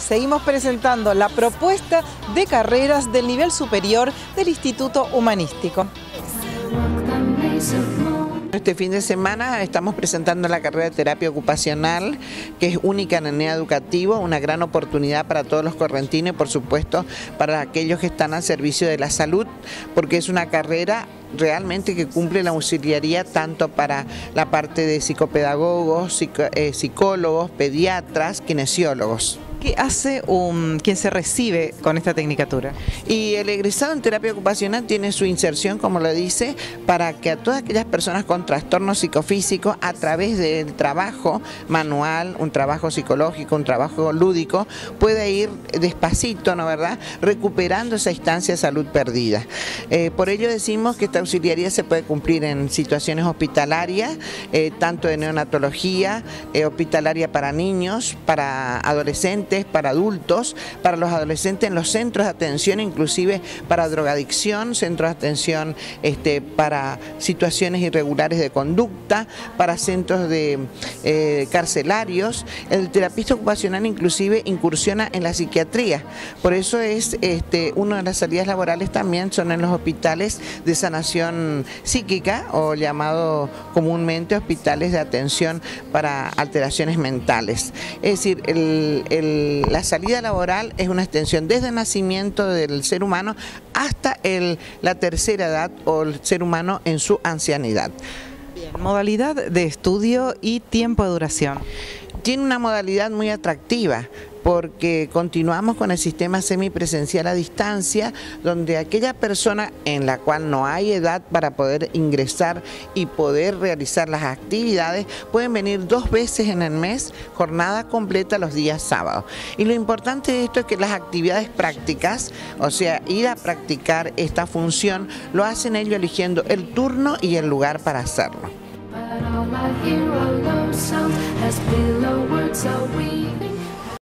seguimos presentando la propuesta de carreras del nivel superior del Instituto Humanístico. Este fin de semana estamos presentando la carrera de terapia ocupacional, que es única en el nivel educativo, una gran oportunidad para todos los correntinos y por supuesto para aquellos que están al servicio de la salud, porque es una carrera realmente que cumple la auxiliaría tanto para la parte de psicopedagogos, psicólogos, pediatras, kinesiólogos. ¿Qué hace quien se recibe con esta tecnicatura? Y el egresado en terapia ocupacional tiene su inserción, como lo dice, para que a todas aquellas personas con trastornos psicofísicos, a través del trabajo manual, un trabajo psicológico, un trabajo lúdico, pueda ir despacito, ¿no verdad?, recuperando esa instancia de salud perdida. Por ello decimos que esta auxiliaría se puede cumplir en situaciones hospitalarias, tanto de neonatología, hospitalaria para niños, para adolescentes, para adultos, para los adolescentes en los centros de atención, inclusive para drogadicción, centros de atención para situaciones irregulares de conducta, para centros de carcelarios. El terapista ocupacional inclusive incursiona en la psiquiatría, por eso es una de las salidas laborales también son en los hospitales de sanación psíquica o llamado comúnmente hospitales de atención para alteraciones mentales. Es decir, la salida laboral es una extensión desde el nacimiento del ser humano hasta la tercera edad o el ser humano en su ancianidad. Bien, modalidad de estudio y tiempo de duración. Tiene una modalidad muy atractiva porque continuamos con el sistema semipresencial a distancia, donde aquella persona en la cual no hay edad para poder ingresar y poder realizar las actividades, pueden venir 2 veces en el mes, jornada completa los días sábados. Y lo importante de esto es que las actividades prácticas, o sea, ir a practicar esta función, lo hacen ellos eligiendo el turno y el lugar para hacerlo.